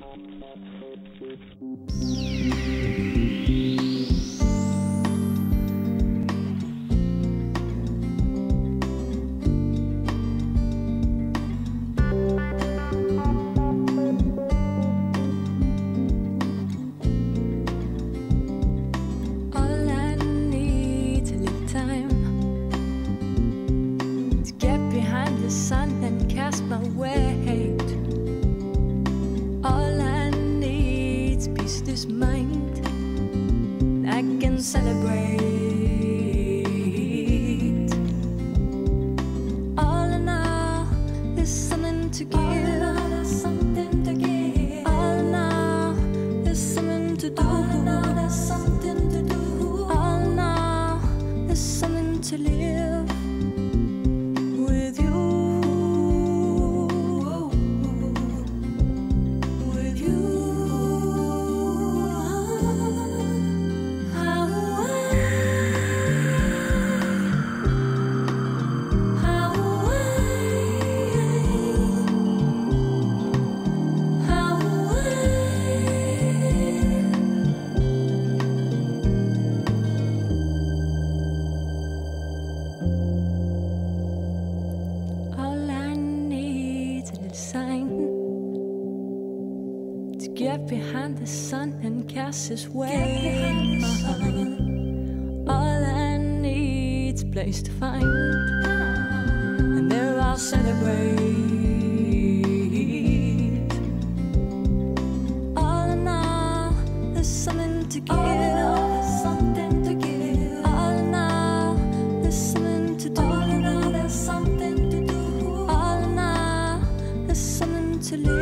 Get behind the sun and cast his way. All I need's a place to find, and there I'll celebrate. All in all, there's something to give. Something to give. All in all, there's something to do. All in all, there's something to do. All in all, there's something to live.